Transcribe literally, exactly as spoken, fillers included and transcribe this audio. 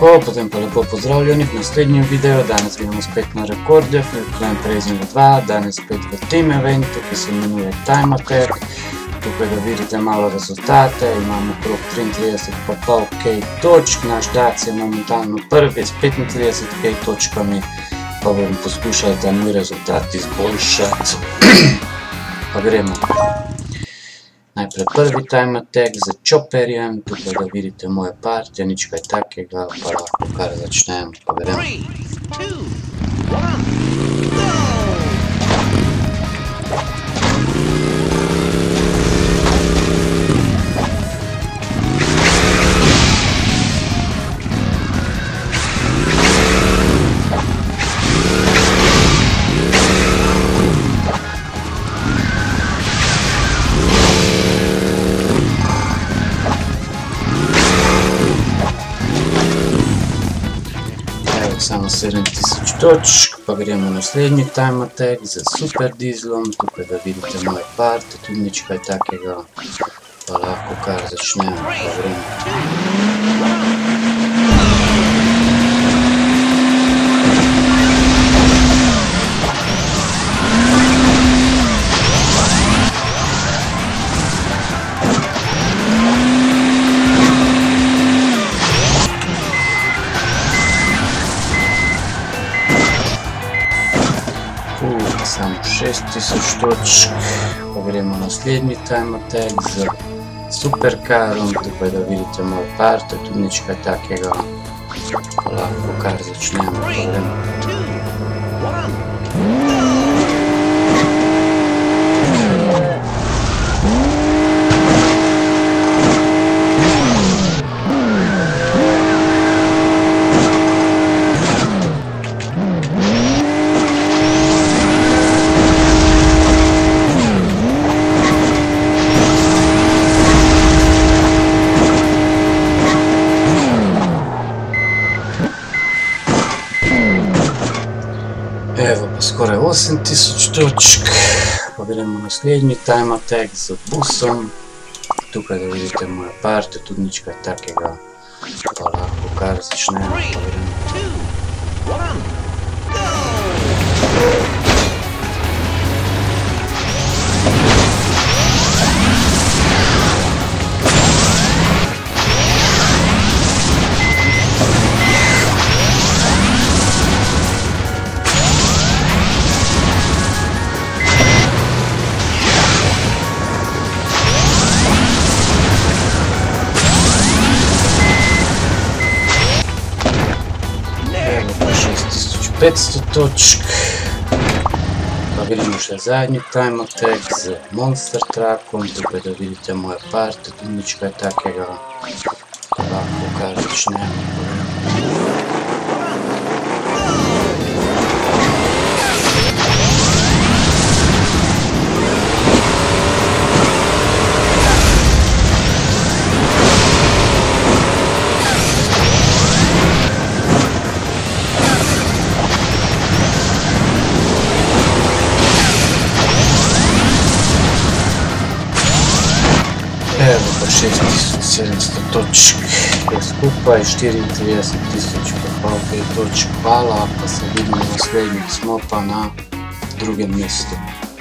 Tako, potem pa lepo pozdravljeni v naslednjem videu. Danes gremo spet na rekorde, Plan Pressing dva, danes spet v Team Eventu, ki se imenuje Time Attack. Tukaj da vidite malo rezultate, imamo okrog triintrideset pa pol K točk, naš Dac je momentalno prvi s petintrideset K točkami, pa bom poskušal ta moj rezultat izboljšati. Pa gremo. Najprej prvi Time Attack z Chopperjem, tukaj da vidite moje partije, nič kaj takega, pa lahko kar začnem, pa gremo. Samo sedem tisoč točk, pa gremo na naslednji Time Attack z Super Dieselom, tukaj da vidite moje parte, tudi nič kaj takega, pa lahko kar začnemo, pa gremo. Samo šest tisoč točk, pa gremo na naslednji Time Attack z Supercarom, tukaj da vidite moje parte, tudi nič kaj takega, pa lahko kar začnemo, pa gremo. Evo pa skoraj osem tisoč točk, pa gremo na naslednji Time Attack z Busom, tukaj da vidite moje parte, tudi nič kaj takega, pa lahko kar začnemo, pa gremo. petsto točk, pa gremo še zadnji Time Attack z Monster Truckom, tukaj da vidite moje parte, tudi nič kaj takega, pa lahko kar začnemo. Evo pa šest tisoč sedemsto točk, skupaj štiriintrideset tisoč pa pol točk, hvala, pa se vidimo naslednjih, smo pa na drugem mestu.